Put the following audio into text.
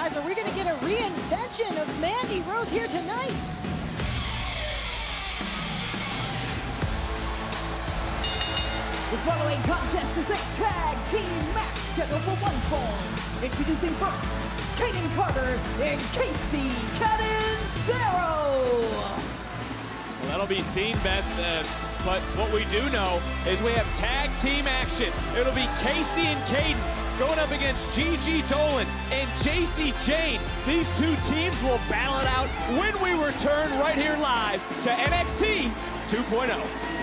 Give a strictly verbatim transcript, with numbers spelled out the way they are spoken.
guys, are we going to get a reinvention of Mandy Rose here tonight? The following contest is a tag team match scheduled for one fall. Introducing first, Kayden Carter and Kacy Catanzaro. Well, that'll be seen, Beth, uh, but what we do know is we have tag team action. It'll be Kacy and Kayden going up against Gigi Dolan and Jacy Jayne. These two teams will battle it out when we return right here live to N X T two point oh.